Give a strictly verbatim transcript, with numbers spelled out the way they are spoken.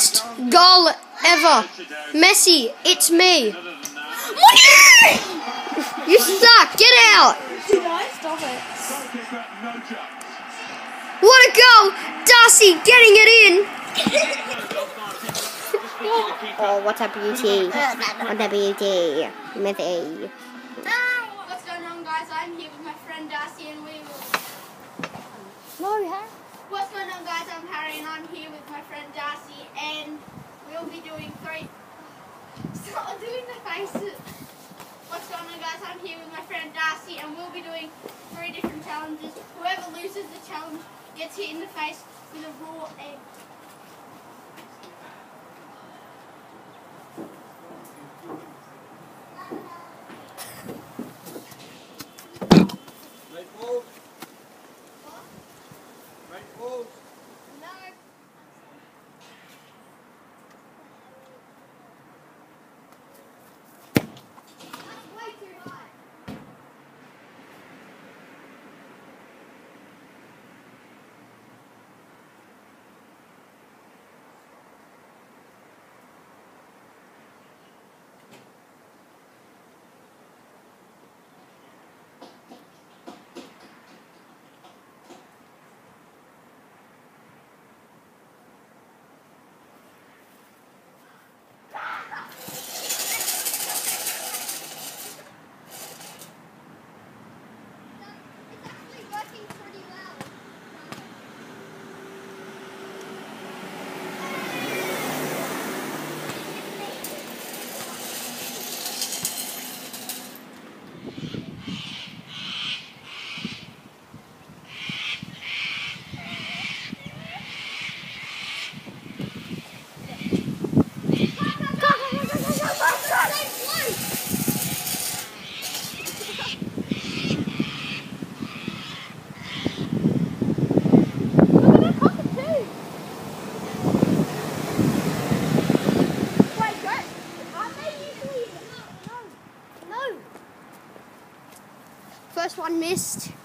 best goal ever. Messi, it's me. You suck. Get out. Stop it. What a goal. Darcy getting it in. Oh, what a beauty. What a beauty. Messi. What's going on, guys? I'm here with my friend Darcy and we will... No, Harry. What's going on, guys? I'm Harry and I'm here with my friend Darcy and we'll be doing three... Stop doing the faces. What's going on, guys? I'm here with my friend Darcy and we'll be doing three different challenges. Whoever loses the challenge gets hit in the face with a raw egg. Right balls. Right balls. No. That's way too high. First one missed.